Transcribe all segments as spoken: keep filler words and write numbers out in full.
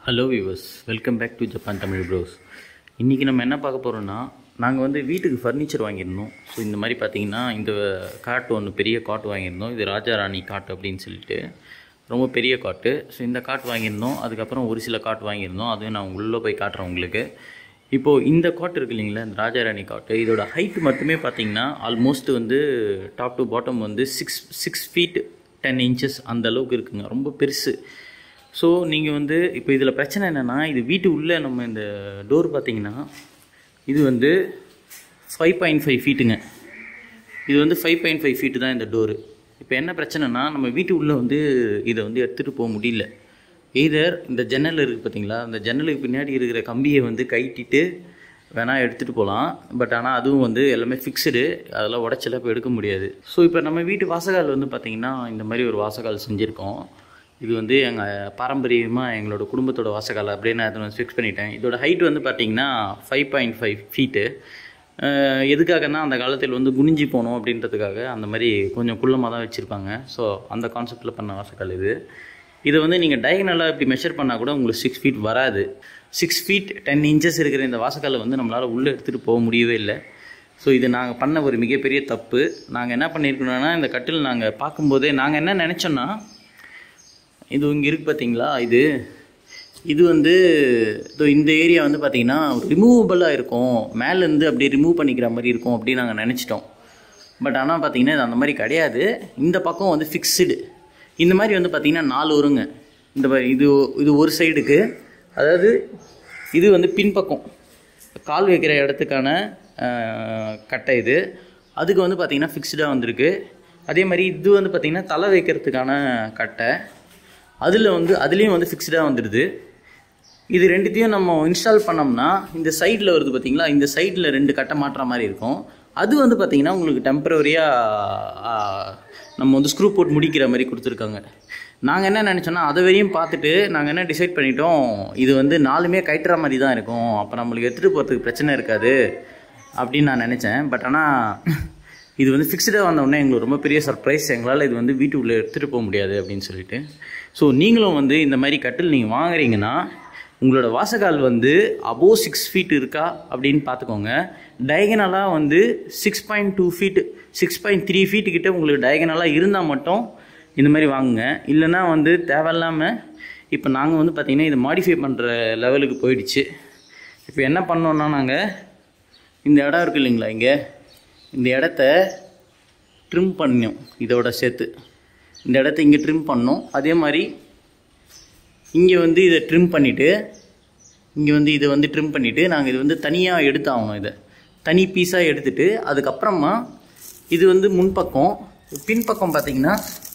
Hello viewers, welcome back to Japan Tamil bros. இன்றைக்கி நம்ம என்ன பார்க்க போகிறோன்னா, நாங்கள் வந்து வீட்டுக்கு ஃபர்னிச்சர் வாங்கியிருந்தோம். ஸோ இந்த மாதிரி பார்த்திங்கன்னா இந்த காட் ஒன்று பெரிய காட் வாங்கியிருந்தோம். இது ராஜா ராணி காட் அப்படின்னு சொல்லிட்டு ரொம்ப பெரிய காட்டு. ஸோ இந்த காட் வாங்கியிருந்தோம். அதுக்கப்புறம் ஒரு சில காட் வாங்கியிருந்தோம். அதுவும் நான் உள்ளே போய் காட்டுறேன் உங்களுக்கு. இப்போது இந்த காட் இருக்குது இல்லைங்களா, இந்த ராஜா ராணி காட்டு, இதோட ஹைட் மட்டுமே பார்த்திங்கன்னா ஆல்மோஸ்ட் வந்து டாப் டு பாட்டம் வந்து six six feet ten inches அந்த அளவுக்கு இருக்குங்க. ரொம்ப பெருசு. ஸோ நீங்கள் வந்து இப்போ இதில் பிரச்சனை என்னென்னா, இது வீட்டு உள்ளே நம்ம இந்த டோர் பார்த்திங்கன்னா இது வந்து ஃபைவ் பாயிண்ட் ஃபைவ் ஃபீட்டுங்க. இது வந்து ஃபைவ் பாயிண்ட் ஃபைவ் ஃபீட்டு தான் இந்த டோரு. இப்போ என்ன பிரச்சனைனா, நம்ம வீட்டு உள்ளே வந்து இதை வந்து எடுத்துகிட்டு போக முடியல. எய்தர் இந்த ஜன்னல் இருக்குது பார்த்திங்களா, அந்த ஜன்னலுக்கு பின்னாடி இருக்கிற கம்பியை வந்து கைட்டிட்டு வேணால் எடுத்துகிட்டு போகலாம். பட் ஆனால் அதுவும் வந்து எல்லாமே ஃபிக்ஸ்டு, அதெல்லாம் உடச்சல இப்போ எடுக்க முடியாது. ஸோ இப்போ நம்ம வீட்டு வாசகால் வந்து பார்த்திங்கன்னா இந்த மாதிரி ஒரு வாசகால் செஞ்சுருக்கோம். இது வந்து எங்கள் பாரம்பரியமாக எங்களோட குடும்பத்தோட வாசகால் அப்படியே நான் அதை ஃபிக்ஸ் பண்ணிட்டேன். இதோட ஹைட் வந்து பார்த்திங்கன்னா ஃபைவ் பாயிண்ட் ஃபைவ் ஃபீட்டு. எதுக்காகனா, அந்த காலத்தில் வந்து குனிஞ்சி போகணும் அப்படின்றதுக்காக அந்த மாதிரி கொஞ்சம் குள்ளமாக தான் வச்சுருப்பாங்க. ஸோ அந்த கான்செப்டில் பண்ண வாசகால் இது. இதை வந்து நீங்கள் டயகனலாக இப்படி மெஷர் பண்ணால் கூட உங்களுக்கு சிக்ஸ் ஃபீட் வராது. சிக்ஸ் ஃபீட் டென் இன்ச்சஸ் இருக்கிற இந்த வாசகாலை வந்து நம்மளால் உள்ளே எடுத்துகிட்டு போக முடியவே இல்லை. ஸோ இது நாங்கள் பண்ண ஒரு மிகப்பெரிய தப்பு. நாங்கள் என்ன பண்ணியிருக்கணும்னா, இந்த கட்டில் நாங்கள் பார்க்கும்போதே நாங்கள் என்ன நினச்சோன்னா, இது இங்கே இருக்குது பார்த்தீங்களா, இது இது வந்து இந்த ஏரியா வந்து பார்த்திங்கன்னா ரிமூவபுளாக இருக்கும், மேலேருந்து அப்படியே ரிமூவ் பண்ணிக்கிற மாதிரி இருக்கும் அப்படின்னு நாங்கள் நினச்சிட்டோம். பட் ஆனால் பார்த்திங்கன்னா இது அந்த மாதிரி கிடையாது. இந்த பக்கம் வந்து ஃபிக்ஸ்டு. இந்த மாதிரி வந்து பார்த்திங்கன்னா நாலு வருங்க. இந்த மாதிரி இது இது ஒரு சைடுக்கு, அதாவது இது வந்து பின்பக்கம் கால் வைக்கிற இடத்துக்கான கட்டை இது. அதுக்கு வந்து பார்த்திங்கன்னா ஃபிக்ஸ்டாக வந்திருக்கு. அதே மாதிரி இது வந்து பார்த்திங்கன்னா தலை வைக்கிறதுக்கான கட்டை, அதில் வந்து அதுலேயும் வந்து ஃபிக்ஸ்டாக வந்துடுது. இது ரெண்டுத்தையும் நம்ம இன்ஸ்டால் பண்ணோம்னா இந்த சைடில் வருது பார்த்திங்களா, இந்த சைடில் ரெண்டு கட்டை மாட்டுற மாதிரி இருக்கும். அது வந்து பார்த்திங்கன்னா உங்களுக்கு டெம்பரவரியாக நம்ம வந்து ஸ்க்ரூ போட்டு முடிக்கிற மாதிரி கொடுத்துருக்காங்க. நாங்கள் என்ன நினச்சோன்னா, அதை வரையும் பார்த்துட்டு நாங்கள் என்ன டிசைட் பண்ணிட்டோம், இது வந்து நாலுமே கட்டுற மாதிரி தான் இருக்கும், அப்போ நம்மளுக்கு எடுத்துகிட்டு போகிறதுக்கு பிரச்சனை இருக்காது அப்படின்னு நான் நினச்சேன். பட் ஆனால் இது வந்து ஃபிக்ஸ்டாக வந்தோடனே எங்களுக்கு ரொம்ப பெரிய சர்ப்ரைஸ். எங்களால் இது வந்து வீட்டு உள்ளே எடுத்துகிட்டு போக முடியாது அப்படின்னு சொல்லிட்டு. ஸோ நீங்களும் வந்து இந்த மாதிரி கட்டில் நீங்கள் வாங்குறீங்கன்னா, உங்களோட வாசகால் வந்து அபோவ் சிக்ஸ் ஃபீட் இருக்கா அப்படின்னு பார்த்துக்கோங்க. டயகனலாக வந்து six point two feet six point three feet கிட்டே உங்களுக்கு டயகனலாக இருந்தால் மட்டும் இந்த மாதிரி வாங்குங்க. இல்லைனா வந்து தேவையில்லாமல் இப்போ நாங்கள் வந்து பார்த்திங்கன்னா இதை மாடிஃபை பண்ணுற லெவலுக்கு போயிடுச்சு. இப்போ என்ன பண்ணோன்னா, நாங்கள் இந்த இடம் இருக்குது இல்லைங்களா, இங்கே இந்த இடத்த ட்ரிம் பண்ணோம். இதோட சேர்த்து இந்த இடத்த இங்கே ட்ரிம் பண்ணோம். அதே மாதிரி இங்கே வந்து இதை ட்ரிம் பண்ணிவிட்டு இங்கே வந்து இதை வந்து ட்ரிம் பண்ணிவிட்டு நாங்கள் இது வந்து தனியாக எடுத்தாகணும். இதை தனி பீஸாக எடுத்துகிட்டு அதுக்கப்புறமா இது வந்து முன்பக்கம் பின்பக்கம் பார்த்திங்கன்னா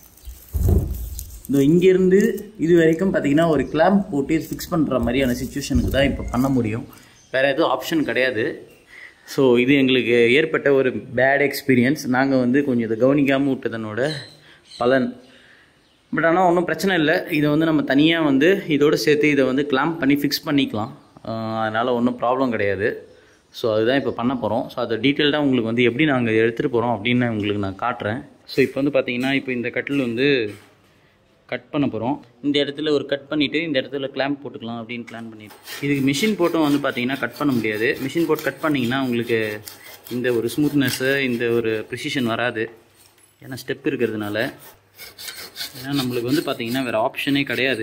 இந்த இங்கேருந்து இது வரைக்கும் பார்த்திங்கன்னா ஒரு கிளாம்ப் போட்டு ஃபிக்ஸ் பண்ணுற மாதிரியான சிச்சுவேஷனுக்கு தான் இப்போ பண்ண முடியும். வேறு எதுவும் ஆப்ஷன் கிடையாது. ஸோ இது எங்களுக்கு ஏற்பட்ட ஒரு பேட் எக்ஸ்பீரியன்ஸ். நாங்கள் வந்து கொஞ்சம் இதை கவனிக்காமல் விட்டதனோட பலன். பட் ஆனால் ஒன்றும் பிரச்சனை இல்லை. இதை வந்து நம்ம தனியாக வந்து இதோடு சேர்த்து இதை வந்து கிளாம்ப் பண்ணி ஃபிக்ஸ் பண்ணிக்கலாம். அதனால் ஒன்றும் ப்ராப்ளம் கிடையாது. ஸோ அதுதான் இப்போ பண்ண போகிறோம். ஸோ அதை டீட்டெயில்டாக உங்களுக்கு வந்து எப்படி நாங்கள் எடுத்துகிட்டு போகிறோம் அப்படின்னு உங்களுக்கு நான் காட்டுறேன். ஸோ இப்போ வந்து பார்த்திங்கன்னா, இப்போ இந்த கட்டில் வந்து கட் பண்ண போகிறோம். இந்த இடத்துல ஒரு கட் பண்ணிவிட்டு இந்த இடத்துல கிளாம்ப் போட்டுக்கலாம் அப்படின்னு பிளான் பண்ணிட்டு, இதுக்கு மிஷின் போட்டும் வந்து பார்த்திங்கன்னா கட் பண்ண முடியாது. மிஷின் போட்டு கட் பண்ணிங்கன்னா உங்களுக்கு இந்த ஒரு ஸ்மூத்னஸ்ஸு, இந்த ஒரு ப்ரிசிஷன் வராது. ஏன்னா ஸ்டெப் இருக்கிறதுனால. ஏன்னா நம்மளுக்கு வந்து பார்த்திங்கன்னா வேறு ஆப்ஷனே கிடையாது.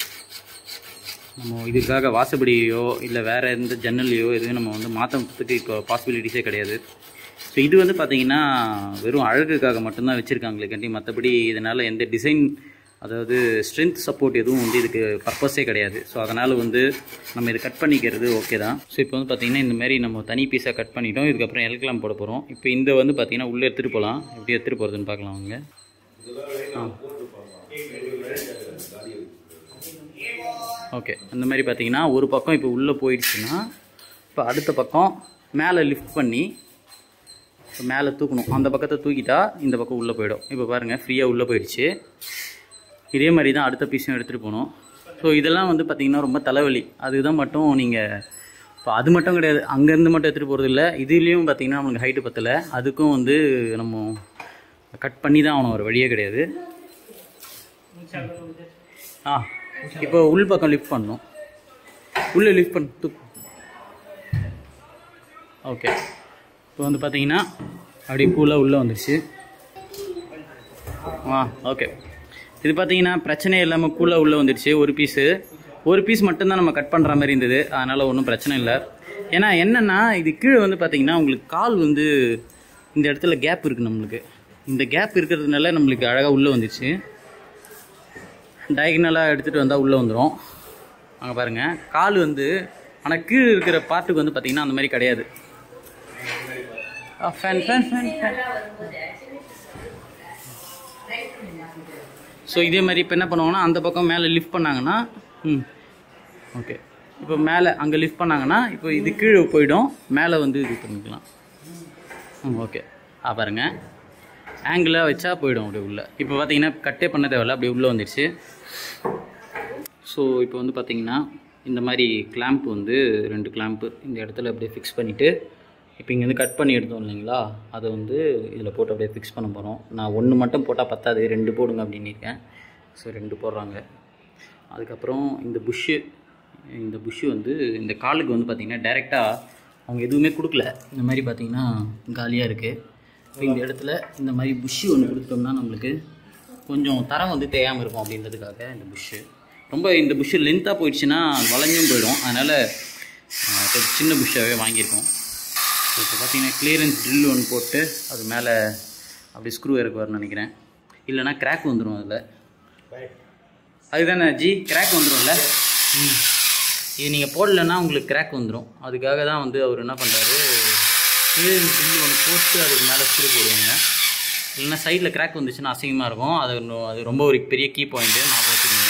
நம்ம இதுக்காக வாசப்படியோ இல்லை வேறு எந்த ஜன்னல்லையோ எதுவும் நம்ம வந்து மாற்றத்துக்கு இப்போ பாசிபிலிட்டிஸே கிடையாது. ஸோ இது வந்து பார்த்திங்கன்னா வெறும் அழகுக்காக மட்டும்தான் வச்சுருக்காங்களே கண்டி, மற்றபடி இதனால் எந்த டிசைன், அதாவது ஸ்ட்ரென்த் சப்போர்ட் எதுவும் வந்து இதுக்கு பர்பஸே கிடையாது. ஸோ அதனால் வந்து நம்ம இதை கட் பண்ணிக்கிறது ஓகே தான். ஸோ இப்போ வந்து பார்த்திங்கன்னா இந்த மாதிரி நம்ம தனி பீஸாக கட் பண்ணிட்டோம். இதுக்கப்புறம் எல்கலாம் போட போகிறோம். இப்போ இந்த வந்து பார்த்திங்கன்னா உள்ளே எடுத்துகிட்டு போகலாம். எப்படி எடுத்துகிட்டு போகிறதுன்னு பார்க்கலாம் வாங்க. ஆ ஓகே, அந்த மாதிரி பார்த்திங்கன்னா ஒரு பக்கம் இப்போ உள்ளே போயிடுச்சுன்னா, இப்போ அடுத்த பக்கம் மேலே லிஃப்ட் பண்ணி இப்போ மேலே தூக்கணும். அந்த பக்கத்தை தூக்கிட்டா இந்த பக்கம் உள்ளே போயிடும். இப்போ பாருங்கள், ஃப்ரீயாக உள்ளே போயிடுச்சு. இதே மாதிரி தான் அடுத்த பீஸும் எடுத்துகிட்டு போகணும். ஸோ இதெல்லாம் வந்து பார்த்திங்கன்னா ரொம்ப தலைவலி. அதுதான் மட்டும் நீங்கள் இப்போ அது மட்டும் கிடையாது, அங்கேருந்து மட்டும் எடுத்துகிட்டு போகிறது இல்லை. இதுலேயும் பார்த்திங்கன்னா நம்மளுக்கு ஹைட்டு பத்தலை. அதுக்கும் வந்து நம்ம கட் பண்ணி தான் ஆகணும், ஒரு வழியே கிடையாது. ஆ இப்போ உள் பக்கம் லிஃப்ட் பண்ணணும். உள்ளே லிஃப்ட் பண்ணு தூக்கு. ஓகே, இப்போ வந்து பார்த்தீங்கன்னா அப்படியே கூலாக உள்ளே வந்துடுச்சு. ஆ ஓகே, இது பார்த்தீங்கன்னா பிரச்சனை இல்லாமல் கூலாக உள்ளே வந்துடுச்சு. ஒரு பீஸு ஒரு பீஸ் மட்டும்தான் நம்ம கட் பண்ணுற மாதிரி இருந்தது, அதனால் ஒன்றும் பிரச்சனை இல்லை. ஏன்னா என்னென்னா இது கீழே வந்து பார்த்தீங்கன்னா உங்களுக்கு கால் வந்து இந்த இடத்துல கேப் இருக்குது. நம்மளுக்கு இந்த கேப் இருக்கிறதுனால நம்மளுக்கு அழகாக உள்ளே வந்துடுச்சு. டயகனலாக எடுத்துகிட்டு வந்தால் உள்ளே வந்துடும். அங்கே பாருங்கள் கால் வந்து, ஆனால் கீழே இருக்கிற பார்ட்டுக்கு வந்து பார்த்திங்கன்னா அந்த மாதிரி கிடையாது. Fan fan fan fan so இதே மாதிரி இப்போ என்ன பண்ணுவாங்கன்னா அந்த பக்கம் மேலே லிஃப்ட் பண்ணாங்கன்னா, ம் ஓகே, இப்போ மேலே அங்கே லிஃப்ட் பண்ணாங்கன்னா இப்போ இது கீழே போயிடும், மேலே வந்து இது பண்ணிக்கலாம். ம் ஓகே, ஆ பாருங்கள் ஆங்கிளாக வச்சா போயிடும் அப்படியே உள்ளே. இப்போ பார்த்தீங்கன்னா கட்டே பண்ண தேவையில்ல, அப்படியே உள்ளே வந்துடுச்சு. ஸோ இப்போ வந்து பார்த்திங்கன்னா இந்த மாதிரி கிளாம்ப் வந்து ரெண்டு கிளாம்ப்பு இந்த இடத்துல அப்படியே ஃபிக்ஸ் பண்ணிவிட்டு, இப்போ இங்கேருந்து கட் பண்ணி எடுத்தோம் இல்லைங்களா, அதை வந்து இதில் போட்டு அப்படியே ஃபிக்ஸ் பண்ண போகிறோம். நான் ஒன்று மட்டும் போட்டால் பத்தாது, ரெண்டு போடுங்க அப்படின்னு இருக்கேன். ஸோ ரெண்டு போடுறாங்க. அதுக்கப்புறம் இந்த புஷ்ஷு இந்த புஷ்ஷு வந்து இந்த காலுக்கு வந்து பார்த்திங்கன்னா டைரெக்டாக அவங்க எதுவுமே கொடுக்கல. இந்த மாதிரி பார்த்திங்கன்னா காலியாக இருக்குது. இப்போ இந்த இடத்துல இந்த மாதிரி புஷ்ஷு ஒன்று கொடுத்தோம்னா நம்மளுக்கு கொஞ்சம் தரம் வந்து தேயாமல் இருக்கும் அப்படின்றதுக்காக இந்த புஷ்ஷு. ரொம்ப இந்த புஷ்ஷு லென்த்தாக போயிடுச்சுன்னா வளைஞ்சும் போயிடும், அதனால் கொஞ்சம் சின்ன புஷ்ஷாகவே வாங்கியிருக்கோம். இப்போ பார்த்தீங்கன்னா கிளியரன்ஸ் ட்ரில் ஒன்று போட்டு அது மேலே அப்படி ஸ்க்ரூ இறக்குவார்னு நினைக்கிறேன், இல்லைனா கிராக் வந்துடும். அதில் அதுதானே ஜி, கிராக் வந்துடும்ல. ம் இது நீங்கள் போடலைன்னா உங்களுக்கு கிராக் வந்துடும். அதுக்காக தான் வந்து அவர் என்ன பண்ணுறாரு, கிளியரன்ஸ் ட்ரில் ஒன்று போட்டு அதுக்கு மேலே ஸ்க்ரூ போடுவாங்க. இல்லைன்னா சைடில் கிராக் வந்துச்சுன்னா அசிங்கமாக இருக்கும். அது அது ரொம்ப ஒரு பெரிய கீ பாயிண்ட்டு நான் வச்சுக்கோங்க.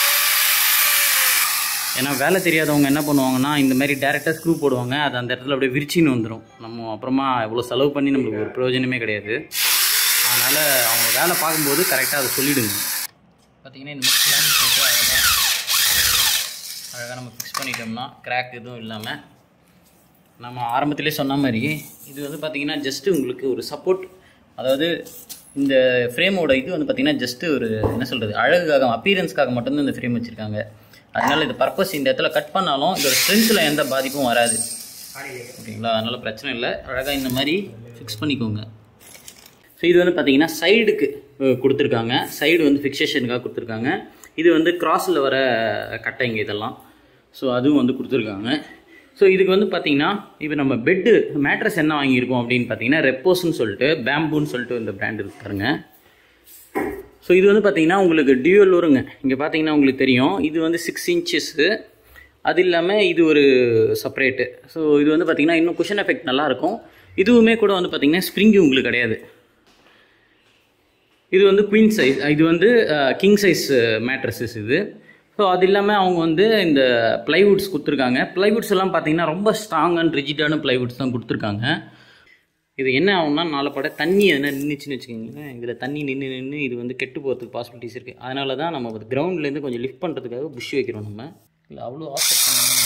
ஏன்னா வேலை தெரியாதவங்க என்ன பண்ணுவாங்கன்னா இந்த மாதிரி டேரெக்டாக ஸ்க்ரூ போடுவாங்க, அது அந்த இடத்துல அப்படியே விரிச்சின்னு வந்துடும். நம்ம அப்புறமா இவ்வளோ செலவு பண்ணி நம்மளுக்கு ஒரு பிரயோஜனமே கிடையாது. அதனால் அவங்க வேலை பார்க்கும்போது கரெக்டாக அதை சொல்லிவிடுங்க. பார்த்திங்கன்னா இந்த மாதிரி கிளாம்ப் போட்டு அழகாக அழகாக நம்ம ஃபிக்ஸ் பண்ணிட்டோம்னா கிராக் எதுவும் இல்லாமல், நம்ம ஆரம்பத்திலே சொன்ன மாதிரி இது வந்து பார்த்திங்கன்னா ஜஸ்ட்டு உங்களுக்கு ஒரு சப்போர்ட். அதாவது இந்த ஃப்ரேமோட இது வந்து பார்த்திங்கன்னா ஜஸ்ட்டு ஒரு என்ன சொல்கிறது, அழகுக்காக அப்பீரன்ஸ்க்காக மட்டும்தான் இந்த ஃப்ரேம் வச்சுருக்காங்க. அதனால் இது பர்பஸ் இந்த இடத்துல கட் பண்ணாலும் இதோட ஸ்ட்ரென்த்தில் எந்த பாதிப்பும் வராது, ஓகேங்களா. அதனால் பிரச்சனை இல்லை, அழகாக இந்த மாதிரி ஃபிக்ஸ் பண்ணிக்கோங்க. ஸோ இது வந்து பார்த்திங்கன்னா சைடுக்கு கொடுத்துருக்காங்க, சைடு வந்து ஃபிக்சேஷனுக்காக கொடுத்துருக்காங்க. இது வந்து கிராஸில் வர கட்டைங்க இதெல்லாம், ஸோ அதுவும் வந்து கொடுத்துருக்காங்க. ஸோ இதுக்கு வந்து பார்த்திங்கன்னா இப்போ நம்ம பெட்டு மேட்ரஸ் என்ன வாங்கியிருக்கோம் அப்படின்னு பார்த்தீங்கன்னா ரெப்போஸ்ன்னு சொல்லிட்டு பேம்பூன்னு சொல்லிட்டு இந்த பிராண்ட் இருக்காருங்க. ஸோ இது வந்து பார்த்திங்கன்னா உங்களுக்கு டியூவல் வருங்க. இங்கே பார்த்தீங்கன்னா உங்களுக்கு தெரியும், இது வந்து சிக்ஸ் இன்ச்சஸ்ஸு, அது இல்லாமல் இது ஒரு செப்பரேட்டு. ஸோ இது வந்து பார்த்திங்கன்னா இன்னும் குஷன் எஃபெக்ட் நல்லாயிருக்கும். இதுவுமே கூட வந்து பார்த்திங்கன்னா ஸ்ப்ரிங்கு உங்களுக்கு கிடையாது. இது வந்து குவீன் சைஸ், இது வந்து கிங் சைஸ் மேட்ரஸஸ் இது. ஸோ அது இல்லாமல் அவங்க வந்து இந்த ப்ளைவுட்ஸ் கொடுத்துருக்காங்க. ப்ளைவுட்ஸ் எல்லாம் பார்த்திங்கன்னா ரொம்ப ஸ்ட்ராங் அண்ட் ரிஜிடான ப்ளைவுட்ஸ் தான் கொடுத்துருக்காங்க. இது என்ன ஆகும்னா நாலு பட தண்ணி எதனா நின்றுச்சுன்னு வச்சுக்கோங்களேன், இதில் தண்ணி நின்று நின்று இது வந்து கெட்டு போகிறதுக்கு பாசிபிலிட்டிஸ் இருக்குது. அதனால தான் நம்ம கிரவுண்ட்லேருந்து கொஞ்சம் லிஃப்ட் பண்ணுறதுக்காக புஷ் வைக்கிறோம். நம்ம இல்லை அவ்வளோ ஆஃபர் பண்ணணும்.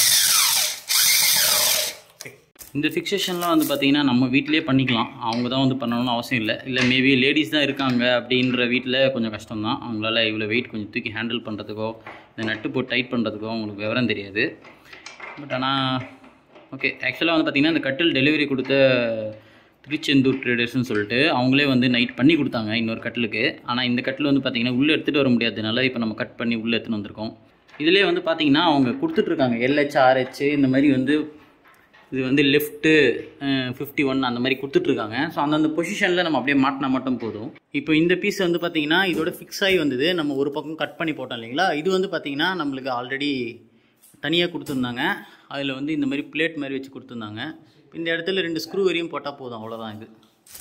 இந்த ஃபிக்சேஷன்லாம் வந்து பார்த்திங்கன்னா நம்ம வீட்டிலே பண்ணிக்கலாம், அவங்க தான் வந்து பண்ணணும்னு அவசியம் இல்லை. இல்லை மேபி லேடிஸ் தான் இருக்காங்க அப்படின்ற வீட்டில் கொஞ்சம் கஷ்டம் தான், அவங்களால இவ்வளோ வெயிட் கொஞ்சம் தூக்கி ஹேண்டில் பண்ணுறதுக்கோ இந்த நட்டு போட்டு டைட் பண்ணுறதுக்கோ அவங்களுக்கு விவரம் தெரியாது. பட் ஆனால் ஓகே, ஆக்சுவலாக வந்து பார்த்திங்கன்னா இந்த கட்டில் டெலிவரி கொடுத்த திருச்செந்தூர் ட்ரேடர்ஸ்னு சொல்லிட்டு அவங்களே வந்து நைட் பண்ணி கொடுத்தாங்க இன்னொரு கட்டிலுக்கு. ஆனால் இந்த கட்டில் வந்து பார்த்திங்கன்னா உள்ளே எடுத்துகிட்டு வர முடியாததுனால இப்போ நம்ம கட் பண்ணி உள்ளே எடுத்துன்னு வந்திருக்கோம். இதிலே வந்து பார்த்திங்கன்னா அவங்க கொடுத்துட்ருக்காங்க எல்ஹெச் ஆர்ஹெச் இந்த மாதிரி வந்து இது வந்து லெஃப்ட்டு ஃபிஃப்டி ஒன் அந்த மாதிரி கொடுத்துட்ருக்காங்க. ஸோ அந்தந்த பொசிஷனில் நம்ம அப்படியே மாட்டினா மட்டும் போதும். இப்போ இந்த பீஸ் வந்து பார்த்திங்கன்னா இதோட ஃபிக்ஸ் ஆகி வந்தது, நம்ம ஒரு பக்கம் கட் பண்ணி போட்டோம் இல்லைங்களா. இது வந்து பார்த்திங்கன்னா நம்மளுக்கு ஆல்ரெடி தனியாக கொடுத்துருந்தாங்க, அதில் வந்து இந்த மாதிரி பிளேட் மாதிரி வச்சு கொடுத்துருந்தாங்க. இந்த இடத்துல ரெண்டு ஸ்க்ரூ வரையும் போட்டால் போதும், அவ்வளோதான். இது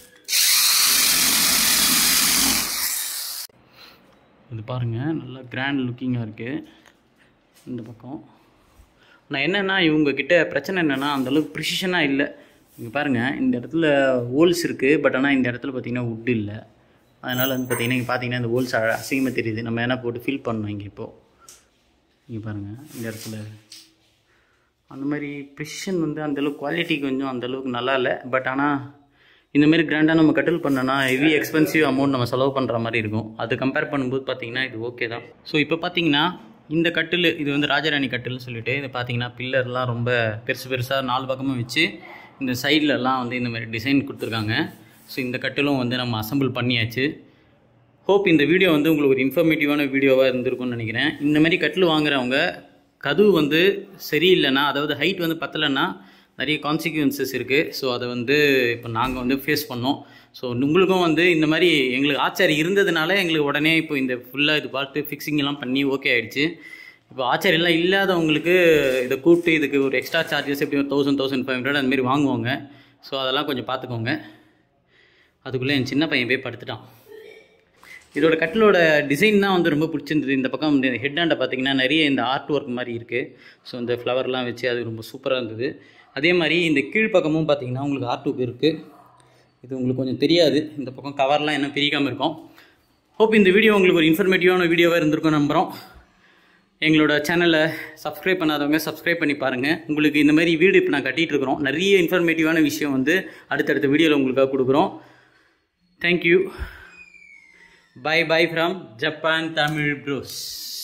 இது பாருங்கள் நல்லா கிராண்ட் லுக்கிங்காக இருக்குது இந்த பக்கம். ஆனால் என்னென்னா இவங்கக்கிட்ட பிரச்சனை என்னென்னா அந்தளவுக்கு ப்ரிசிஷனாக இல்லை. இங்கே பாருங்கள் இந்த இடத்துல ஹோல்ஸ் இருக்குது, பட் ஆனால் இந்த இடத்துல பார்த்திங்கன்னா வுட் இல்லை. அதனால் வந்து பார்த்திங்கன்னா இங்கே பார்த்தீங்கன்னா இந்த ஹோல்ஸ் அசிங்கமாக தெரியுது. நம்ம என்ன போட்டு ஃபில் பண்ணணும் இங்கே. இப்போது இங்கே பாருங்கள் இந்த இடத்துல அந்த மாதிரி ப்ரிசிஷன் வந்து அந்தளவுக்கு குவாலிட்டி கொஞ்சம் அந்தளவுக்கு நல்லா இல்லை. பட் ஆனால் இந்தமாரி கிராண்டாக நம்ம கட்டில் பண்ணோன்னா ஹெவி எக்ஸ்பென்சிவ் அமௌண்ட் நம்ம செலவு பண்ணுற மாதிரி இருக்கும். அது கம்பேர் பண்ணும்போது பார்த்திங்கன்னா இது ஓகே தான். ஸோ இப்போ பார்த்திங்கன்னா இந்த கட்டில் இது வந்து ராஜராணி கட்டில்னு சொல்லிட்டு இது பார்த்தீங்கன்னா பில்லர்லாம் ரொம்ப பெருசு பெருசாக நாலு பக்கமும் வச்சு இந்த சைட்லலாம் வந்து இந்த மாதிரி டிசைன் கொடுத்துருக்காங்க. ஸோ இந்த கட்டிலும் வந்து நம்ம அசம்பிள் பண்ணியாச்சு. ஹோப் இந்த வீடியோ வந்து உங்களுக்கு ஒரு இன்ஃபர்மேட்டிவான வீடியோவாக இருந்திருக்கும்னு நினைக்கிறேன். இந்த மாதிரி கட்டில் வாங்குறவங்க கதவு வந்து சரியில்லைன்னா, அதாவது ஹைட் வந்து பத்தலைன்னா நிறைய கான்சிக்வன்சஸ் இருக்குது. ஸோ அதை வந்து இப்போ நாங்கள் வந்து ஃபேஸ் பண்ணோம். ஸோ உங்களுக்கும் வந்து இந்த மாதிரி எங்களுக்கு ஆச்சாரி இருந்ததுனால எங்களுக்கு உடனே இப்போ இந்த ஃபுல்லாக இது பார்த்து ஃபிக்ஸிங்கெல்லாம் பண்ணி ஓகே ஆகிடுச்சு. இப்போ ஆச்சாரியெல்லாம் இல்லாதவங்களுக்கு இதை கூப்பிட்டு இதுக்கு ஒரு எக்ஸ்ட்ரா சார்ஜஸ் எப்படி ஒரு தௌசண்ட் தௌசண்ட் ஃபைவ் ஹண்ட்ரட் அந்தமாரி வாங்குவாங்க. ஸோ அதெல்லாம் கொஞ்சம் பார்த்துக்கோங்க. அதுக்குள்ளே என் சின்ன பையன் போய் படுத்துட்டான். இதோட கட்டிலோட டிசைன் தான் வந்து ரொம்ப பிடிச்சிருந்தது. இந்த பக்கம் வந்து ஹெட் ஹேண்டை பார்த்திங்கன்னா நிறைய இந்த ஆர்ட் ஒர்க் மாதிரி இருக்குது. ஸோ இந்த ஃப்ளவர்லாம் வச்சு அது ரொம்ப சூப்பராக இருந்தது. அதே மாதிரி இந்த கீழ்ப்பக்கமும் பார்த்திங்கன்னா உங்களுக்கு ஆர்ட் ஒர்க் இருக்குது. இது உங்களுக்கு கொஞ்சம் தெரியாது, இந்த பக்கம் கவர்லாம் என்ன பிரிக்காமல் இருக்கும். ஹோப் இந்த வீடியோ உங்களுக்கு ஒரு இன்ஃபர்மேட்டிவான வீடியோவாக இருந்திருக்கும் நம்புகிறோம். எங்களோட சேனலை சப்ஸ்கிரைப் பண்ணாதவங்க சப்ஸ்கிரைப் பண்ணி பாருங்கள். உங்களுக்கு இந்த மாதிரி வீடு இப்போ நான் கட்டிகிட்டு இருக்கிறோம். நிறைய இன்ஃபர்மேட்டிவான விஷயம் வந்து அடுத்தடுத்த வீடியோவில் உங்களுக்காக கொடுக்குறோம். Thank you. Bye bye from Japan Tamil Bros.